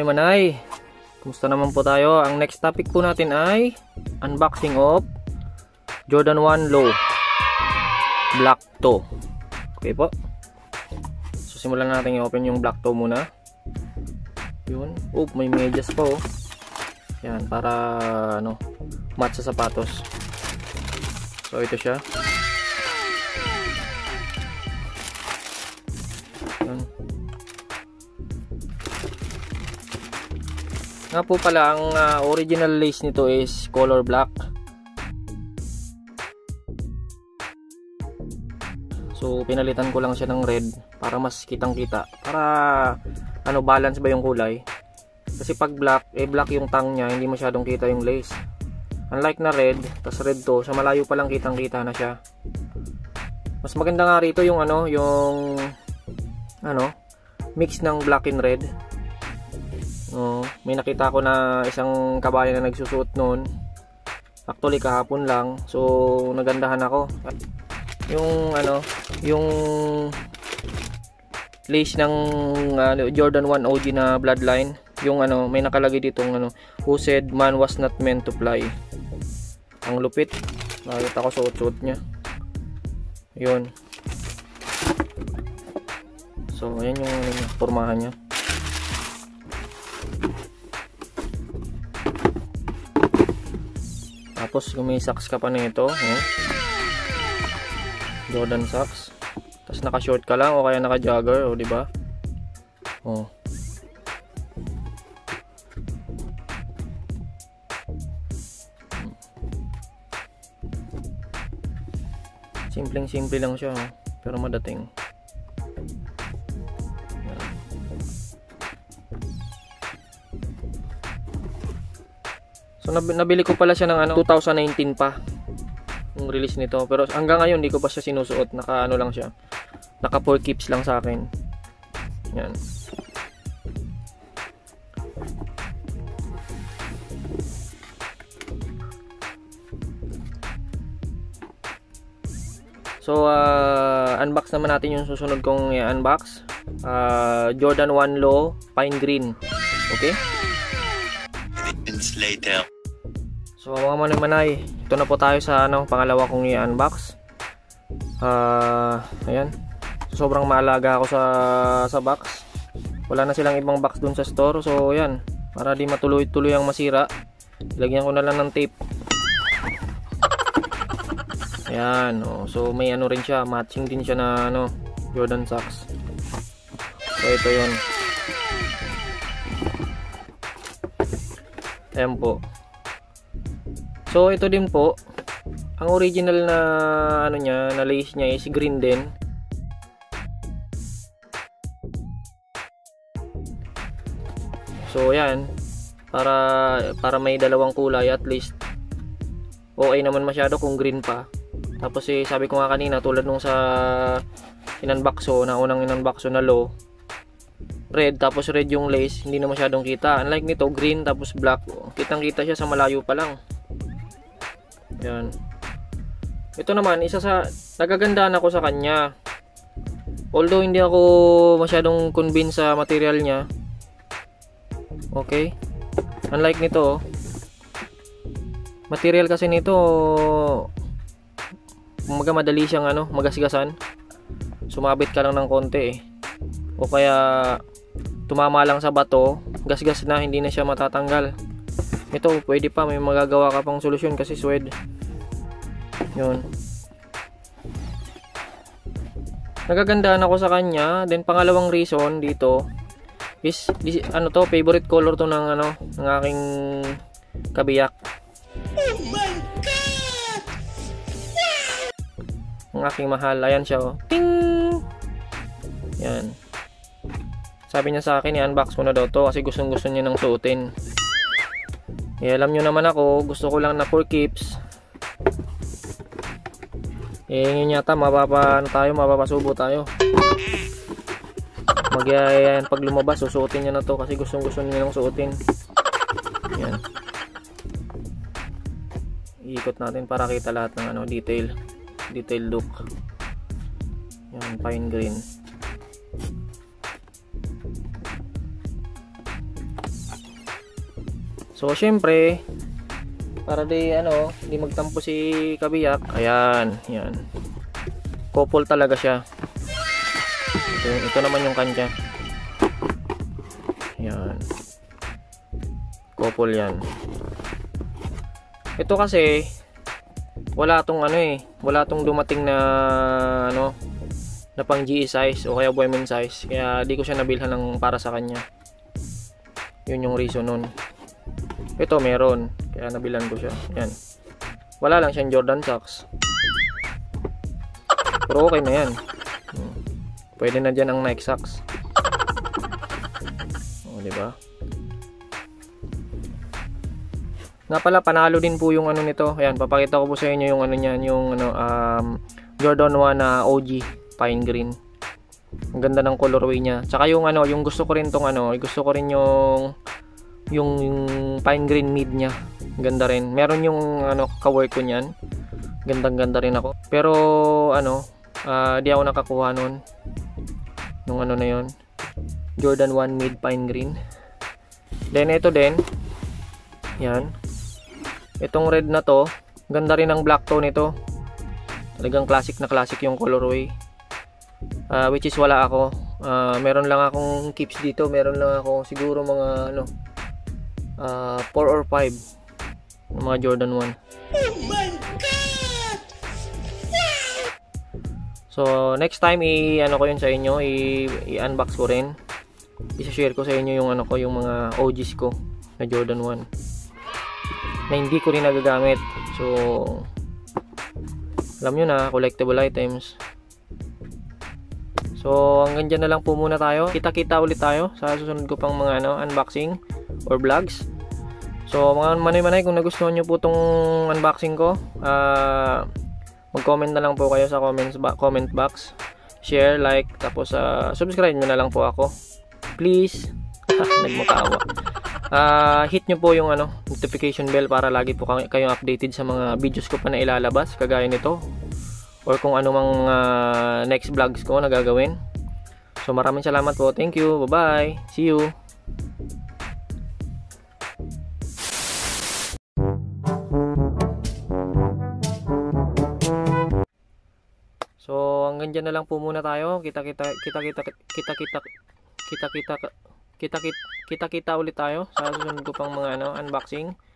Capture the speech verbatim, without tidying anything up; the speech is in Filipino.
manay, kumusta naman po tayo? Ang next topic po natin ay unboxing of Jordan one Low Black Toe. Okay po. So simulan natin i-open yung Black Toe muna. Yun. Oh, may medyas pa oh. Yan, para ano, match sa sapatos. So ito siya. Yan. Nga po pala, ang uh, original lace nito is color black. So pinalitan ko lang siya ng red para mas kitang kita, para ano, balance ba yung kulay. Kasi pag black, eh black yung tang niya, hindi masyadong kita yung lace. Unlike na red, tas red to, sa malayo pa lang kitang kita na siya. Mas maganda nga rito yung ano, yung ano, mix ng black and red. Oh, may nakita ko na isang kabayan na nagsusuot noon. Actually kahapon lang. So nagandahan ako. Yung ano, yung lace ng uh, Jordan one O G na Bloodline, yung ano, may nakalagay ditong ano, who said man was not meant to fly. Ang lupit. Nakita ko suot-suot niya. Yun. So ayan yung ano, pormahan niya. Tapos may socks ka pa nito, oh. Jordan socks. Tapos naka-short ka lang o kaya naka-jogger, oh, di ba? Oh. Simpleng-simple lang siya, oh, pero madating. So nabili ko pala siya ng ano, two thousand nineteen pa yung release nito, pero hanggang ngayon hindi ko pa siya sinusuot. Naka ano lang siya, naka four keeps lang sa akin. Yan. So uh, unbox naman natin yung susunod kong i-unbox, uh, Jordan one Low Pine Green. Okay, later. So mga manay-manay, ito na po tayo sa ano, pangalawa kong i-unbox. Uh, ayan. So, sobrang maalaga ako sa sa box. Wala na silang ibang box dun sa store. So ayan, para di matuloy-tuloy ang masira, ilagyan ko na lang ng tape. Ayan, oh. So may ano rin siya, matching din siya na ano, Jordan socks. So ito yun. Ayan po. So ito din po, ang original na ano niya, na lace niya is green din. So ayan, para para may dalawang kulay, at least okay naman masyado kung green pa. Tapos eh, sabi ko nga kanina, tulad nung sa inunboxo, na unang inunboxo na low, red, tapos red yung lace, hindi na masyadong kita. Unlike nito, green tapos black, kitang kita siya sa malayo pa lang. Yan. Ito naman, isa sa nagagandaan ako sa kanya. Although hindi ako masyadong convinced sa material niya. Okay. Unlike nito, material kasi nito, umaga madali siyang ano, magasgasan. Sumabit ka lang ng konti eh. O kaya tumama lang sa bato, gasgas na, hindi na siya matatanggal. Ito, pwede pa, may magagawa ka pang solusyon kasi suede. Yun. Nagagandaan ako sa kanya. Then pangalawang reason dito is, is ano to, favorite color to ng ano, ng aking kabiyak. Oh my god! Ang aking mahal, ayan siya oh. Ting! Yan. Sabi niya sa akin, i-unbox ko na daw to kasi gustong gusto niya ng suotin. Eh, alam nyo naman ako, gusto ko lang na four keeps. Eh, ngayon yata mapapa, ano tayo, mapapasubo tayo. Magyayayan pag lumabas, susuotin niya na to kasi gustong gusto niya ng suotin. Yan. Iikot natin para kita lahat ng ano, detail. Detail look. Yan, pine green. So syempre, para di ano, di magtampo si kabiyak. Ayan, yan. Couple talaga siya. Ito, ito naman yung kanya. Yan. Couple yan. Ito kasi wala tong ano eh, wala tong dumating na ano, na pang G E size o kaya women size. Kaya di ko siya nabilhan ng para sa kanya. Yun yung reason nun. Ito meron, kaya nabilan ko siya. Yan. Wala lang siyang Jordan socks. Pero okay na yan. Pwede na dyan ang Nike socks. O, diba? Nga pala, panalo din po yung ano nito. Ayan, papakita ko po sa inyo yung ano niyan, yung ano, um, Jordan one na O G Pine Green. Ang ganda ng colorway niya. Tsaka yung ano, yung gusto ko rin tong ano, gusto ko rin yung yung, yung Pine Green mid niya. Ganda rin. Meron yung ano, ka-work ko niyan. Gandang-ganda rin ako. Pero ano, uh, di ako nakakuha nun. Nung ano na yon, Jordan one mid Pine Green. Then ito din. Yan. Itong red na to, ganda rin ang black tone nito. Talagang classic na classic yung colorway. Uh, which is wala ako. Uh, meron lang akong keeps dito. Meron lang ako siguro mga ano, uh, four or five ng mga Jordan one. Oh my God! So next time i ano ko yun sa inyo, i-unbox ko rin. I-share ko sa inyo yung ano ko, yung mga O Gs ko na Jordan one. Na hindi ko rin nagagamit. So alam nyo na, collectible items. So hanggang dyan na lang po muna tayo. Kita-kita ulit tayo sa susunod ko pang mga ano, unboxing or vlogs. So mga manay-manay, kung nagustuhan nyo po tong unboxing ko, uh, mag-comment na lang po kayo sa comments ba comment box. Share, like, tapos uh, subscribe nyo na lang po ako. Please. Nagmatawa. Uh, hit nyo po yung ano, notification bell para lagi po kayong updated sa mga videos ko pa na ilalabas kagaya nito or kung ano mang uh, next vlogs ko na gagawin. So maraming salamat po. Thank you. Bye bye. See you. So hanggang dyan na lang po muna tayo. Kita kita kita kita kita kita kita kita kita kita kita kita ulit tayo sa susunod ko pang mga ano, unboxing